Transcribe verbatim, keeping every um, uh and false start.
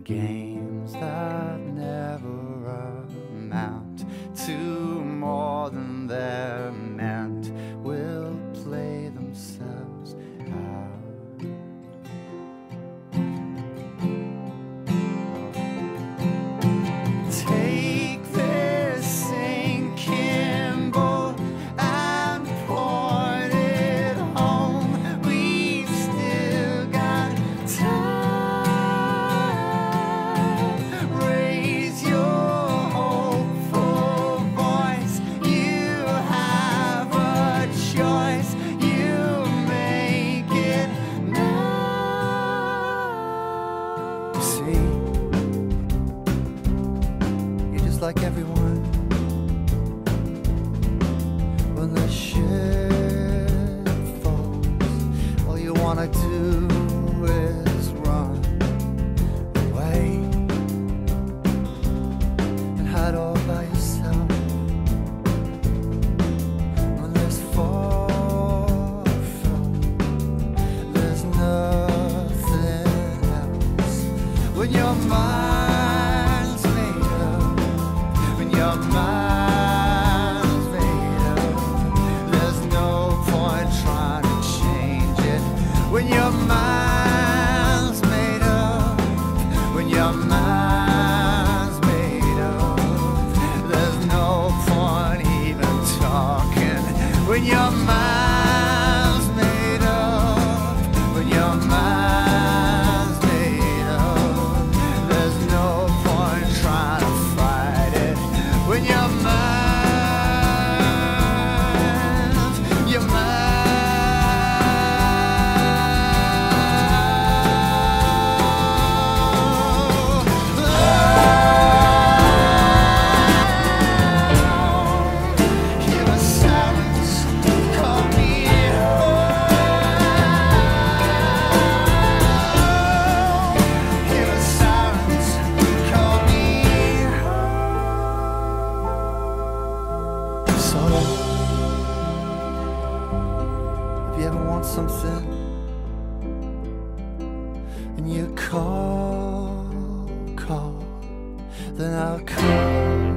games that never amount to more than they're meant will play themselves out. Take this sinking boat and point it home. We've still got time. Raise your hopeful voice. You have a choice. You make it now. See, like everyone, when the shit falls, all you wanna do is run away and hide all by yourself. When there's far from, there's nothing else. When your mind's made up, your mind's made up, there's no point trying to change it. When your mind's made up, when your mind's made up, there's no point even talking. When your mind's made up, when your mind's made up, there's no point trying to fight it. When your mind, your mind. Oh, hear the silence call me home. Hear the silence call me home. So, if you ever want something and you call, call, then I'll call.